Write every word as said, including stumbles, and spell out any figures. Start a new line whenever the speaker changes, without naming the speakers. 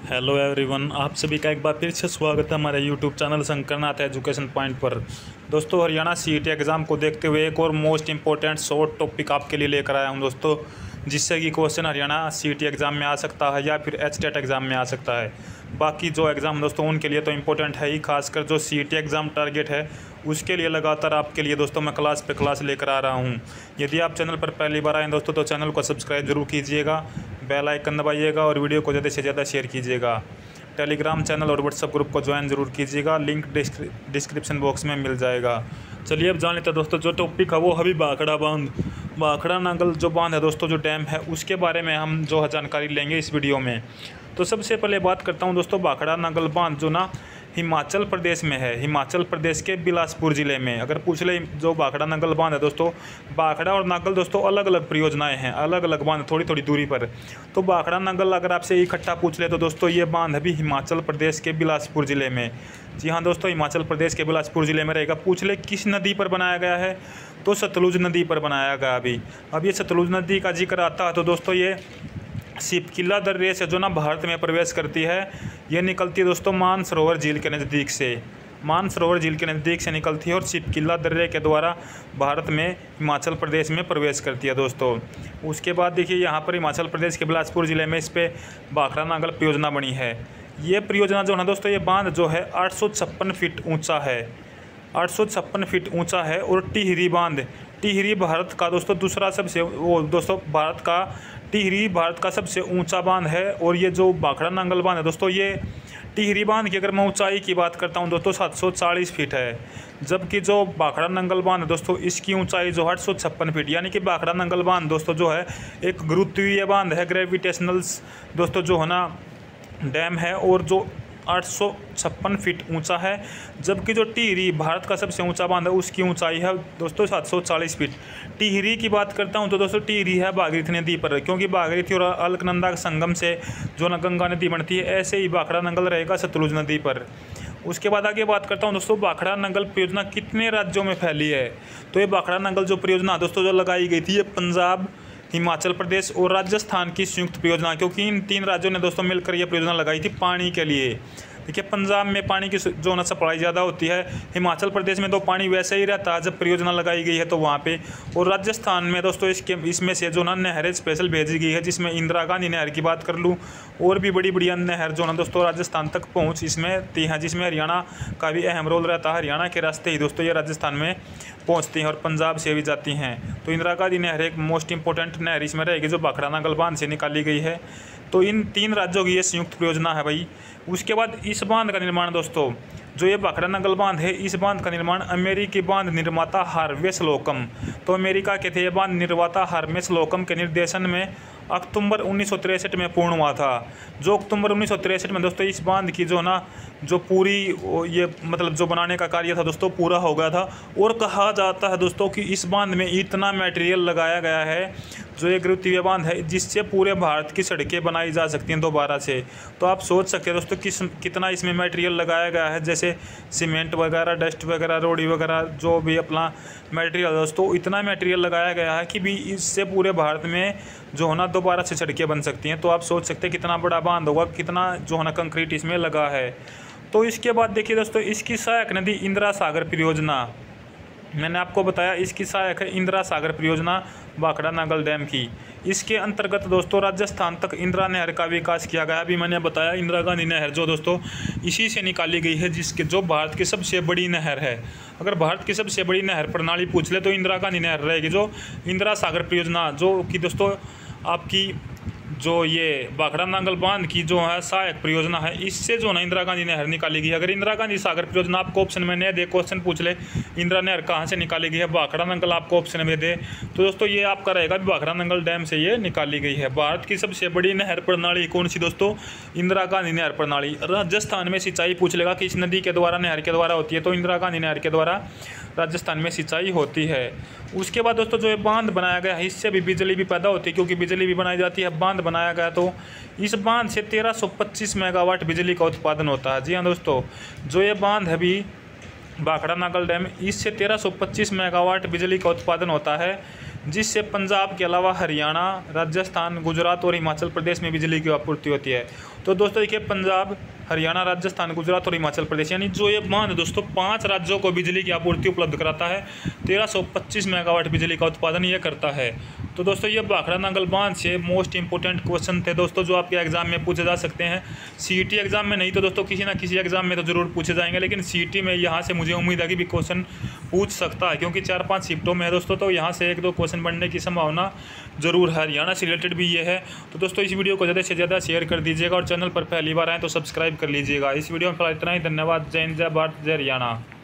Hello everyone, आप सभी का एक बार फिर से स्वागत है हमारे YouTube channel Shankarnath education point पर। दोस्तों, हरियाणा सीईटी एग्ज़ाम को देखते हुए एक और मोस्ट इंपॉर्टेंट शॉर्ट टॉपिक आपके लिए लेकर आया हूं दोस्तों, जिससे कि क्वेश्चन हरियाणा सीईटी एग्ज़ाम में आ सकता है या फिर एचटेट एग्ज़ाम में आ सकता है। बाकी जो एग्ज़ाम दोस्तों उनके लिए तो इम्पोर्टेंट है ही, खासकर जो सीईटी एग्ज़ाम टारगेट है उसके लिए लगातार आपके लिए दोस्तों मैं क्लास पे क्लास लेकर आ रहा हूँ। यदि आप चैनल पर पहली बार आएँ दोस्तों तो चैनल को सब्सक्राइब जरूर कीजिएगा, बेल आइकन दबाइएगा और वीडियो को ज़्यादा से ज़्यादा शेयर कीजिएगा। टेलीग्राम चैनल और व्हाट्सएप ग्रुप को ज्वाइन जरूर कीजिएगा, लिंक डिस्क्रिप्शन बॉक्स में मिल जाएगा। चलिए अब जान लेते हैं दोस्तों, जो टॉपिक है वो अभी भाखड़ा बांध भाखड़ा नांगल जो बांध है दोस्तों, जो डैम है उसके बारे में हम जो है जानकारी लेंगे इस वीडियो में। तो सबसे पहले बात करता हूँ दोस्तों, भाखड़ा नांगल बांध जो ना हिमाचल प्रदेश में है, हिमाचल प्रदेश के बिलासपुर ज़िले में। अगर पूछ ले जो भाखड़ा नांगल बांध है दोस्तों, भाखड़ा और नांगल दोस्तों अलग अलग परियोजनाएं हैं, अलग अलग बांध थोड़ी थोड़ी दूरी पर। तो भाखड़ा नांगल अगर आपसे इकट्ठा पूछ ले तो दोस्तों ये बांध अभी हिमाचल प्रदेश के बिलासपुर ज़िले में, जी हाँ दोस्तों, हिमाचल प्रदेश के बिलासपुर ज़िले में रहेगा। पूछ ले किस नदी पर बनाया गया है, तो सतलुज नदी पर बनाया गया। अभी अब ये सतलुज नदी का जिक्र आता है तो दोस्तों ये सिपकिला दर्रे से जो ना भारत में प्रवेश करती है, ये निकलती है दोस्तों मानसरोवर झील के नज़दीक से, मानसरोवर झील के नज़दीक से निकलती है और सिपकिला दर्रे के द्वारा भारत में हिमाचल प्रदेश में प्रवेश करती है दोस्तों। उसके बाद देखिए यहाँ पर हिमाचल प्रदेश के बिलासपुर ज़िले में इस पर भाखड़ा नांगल परियोजना बनी है। ये परियोजना जो है दोस्तों, ये बांध जो है आठ सौ छप्पन फीट ऊँचा है, आठ सौ छप्पन फीट ऊँचा है। और टिहरी बांध, टिहरी भारत का दोस्तों दूसरा सबसे वो दोस्तों भारत का टिहरी भारत का सबसे ऊंचा बांध है। और ये जो भाखड़ा नांगल बांध है दोस्तों, ये टिहरी बांध की अगर मैं ऊंचाई की बात करता हूं दोस्तों सात सौ चालीस फीट है, जबकि जो भाखड़ा नांगल बांध है दोस्तों इसकी ऊंचाई जो आठ सौ छप्पन फीट। यानी कि भाखड़ा नांगल बांध दोस्तों जो है एक गुरुत्वीय बांध है, ग्रेविटेशनल दोस्तों जो है ना डैम है, और जो आठ सौ छप्पन फीट ऊंचा है। जबकि जो टिहरी भारत का सबसे ऊंचा बांध है उसकी ऊंचाई है दोस्तों सात सौ चालीस फीट। टिहरी की बात करता हूं तो दोस्तों टिहरी है भागीरथी नदी पर, क्योंकि भागीरथी और अलकनंदा के संगम से जो ना गंगा नदी बनती है, ऐसे ही भाखड़ा नांगल रहेगा सतलुज नदी पर। उसके बाद आगे बात करता हूं दोस्तों, भाखड़ा नांगल परियोजना कितने राज्यों में फैली है। तो ये भाखड़ा नांगल जो परियोजना दोस्तों जो लगाई गई थी, ये पंजाब, हिमाचल प्रदेश और राजस्थान की संयुक्त परियोजना, क्योंकि इन तीन राज्यों ने दोस्तों मिलकर यह परियोजना लगाई थी पानी के लिए। देखिए पंजाब में पानी की जो ना सप्लाई ज़्यादा होती है, हिमाचल प्रदेश में तो पानी वैसे ही रहता है जब परियोजना लगाई गई है तो वहाँ पे, और राजस्थान में दोस्तों इसके इसमें से जो ना नहरें स्पेशल भेजी गई है, जिसमें इंदिरा गांधी नहर की बात कर लूँ और भी बड़ी बड़ी अन्य नहर जो ना दोस्तों राजस्थान तक पहुँच इसमें ती हैं, जिसमें हरियाणा का भी अहम रोल रहता है। हरियाणा के रास्ते ही दोस्तों ये राजस्थान में पहुँचती हैं और पंजाब से भी जाती हैं। तो इंदिरा गांधी नहर एक मोस्ट इंपॉर्टेंट नहर इसमें रहेगी जो भाखड़ा नांगल बांध से निकाली गई है। तो इन तीन राज्यों की ये संयुक्त परियोजना है भाई। उसके बाद इस बांध का निर्माण दोस्तों, जो ये भाखड़ा नांगल बांध है, इस बांध का निर्माण अमेरिकी बांध निर्माता हार्वे स्लोकम, तो अमेरिका के थे ये बांध निर्माता हार्वे स्लोकम के निर्देशन में अक्टूबर उन्नीस सौ तिरसठ में पूर्ण हुआ था। जो अक्टूबर उन्नीस सौ तिरसठ में दोस्तों इस बांध की जो ना जो पूरी ये मतलब जो बनाने का कार्य था दोस्तों पूरा हो गया था। और कहा जाता है दोस्तों कि इस बांध में इतना मटेरियल लगाया गया है, जो एक गुरुत्वीय बांध है, जिससे पूरे भारत की सड़कें बनाई जा सकती हैं दोबारा से। तो आप सोच सकते हैं दोस्तों किस कितना इसमें मटेरियल लगाया गया है, जैसे सीमेंट वगैरह, डस्ट वगैरह, रोडी वगैरह, जो भी अपना मटेरियल दोस्तों, इतना मटेरियल लगाया गया है कि भी इससे पूरे भारत में जो है ना दोबारा से सड़कें बन सकती हैं। तो आप सोच सकते हैं कितना बड़ा बांध होगा, कितना जो है ना कंक्रीट इसमें लगा है। तो इसके बाद देखिए दोस्तों, इसकी सहायक नदी इंदिरा सागर परियोजना, मैंने आपको बताया इसकी सहायक है इंदिरा सागर परियोजना भाखड़ा नांगल डैम की। इसके अंतर्गत दोस्तों राजस्थान तक इंदिरा नहर का विकास किया गया। अभी मैंने बताया इंदिरा गांधी नहर जो दोस्तों इसी से निकाली गई है, जिसके जो भारत की सबसे बड़ी नहर है। अगर भारत की सबसे बड़ी नहर प्रणाली पूछ ले तो इंदिरा गांधी नहर रहेगी। जो इंदिरा सागर परियोजना जो कि दोस्तों आपकी जो ये भाखड़ा नांगल बांध की जो है सहायक परियोजना है, इससे जो ना इंदिरा गांधी नहर निकाली गई है। अगर इंदिरा गांधी सागर परियोजना आपको ऑप्शन में नहीं दे, क्वेश्चन पूछ ले इंदिरा नहर कहाँ से निकाली गई है, भाखड़ा नांगल आपको ऑप्शन में दे, तो दोस्तों ये आपका रहेगा भाखड़ा नांगल डैम से ये निकाली गई है। भारत की सबसे बड़ी नहर प्रणाली कौन सी दोस्तों, इंदिरा गांधी नहर प्रणाली। राजस्थान में सिंचाई पूछ लेगा कि इस नदी के द्वारा नहर के द्वारा होती है, तो इंदिरा गांधी नहर के द्वारा राजस्थान में सिंचाई होती है। उसके बाद दोस्तों जो ये बांध बनाया गया है, इससे भी बिजली भी पैदा होती है, क्योंकि बिजली भी बनाई जाती है। बांध बनाया गया तो इस बांध से तेरह सौ पच्चीस मेगावाट बिजली का उत्पादन होता है। जी हाँ दोस्तों, जो ये बांध है भी भाखड़ा नांगल डैम, इससे तेरह सौ पच्चीस मेगावाट बिजली का उत्पादन होता है। जिससे पंजाब के अलावा हरियाणा, राजस्थान, गुजरात और हिमाचल प्रदेश में बिजली की आपूर्ति होती है। तो दोस्तों देखिए, पंजाब, हरियाणा, राजस्थान, गुजरात और हिमाचल प्रदेश, यानी जो ये बांध दोस्तों पांच राज्यों को बिजली की आपूर्ति उपलब्ध कराता है। तेरह सौ पच्चीस मेगावाट बिजली का उत्पादन ये करता है। तो दोस्तों ये भाखड़ा नांगल बांध से मोस्ट इंपोर्टेंट क्वेश्चन थे दोस्तों, जो आपके एग्जाम में पूछे जा सकते हैं। सीईटी एग्जाम में नहीं तो दोस्तों किसी ना किसी एग्जाम में तो जरूर पूछे जाएंगे, लेकिन सीईटी में यहाँ से मुझे उम्मीद है कि भी क्वेश्चन पूछ सकता है, क्योंकि चार पाँच शिफ्टों में है दोस्तों, तो यहाँ से एक दो क्वेश्चन बनने की संभावना जरूर है। हरियाणा से रिलेटेड भी ये है। तो दोस्तों इस वीडियो को ज़्यादा से ज़्यादा शेयर कर दीजिएगा और चैनल पर पहली बार आए तो सब्सक्राइब कर लीजिएगा। इस वीडियो में फिलहाल इतना ही। धन्यवाद। जय हिंद, जय भारत, जय हरियाणा।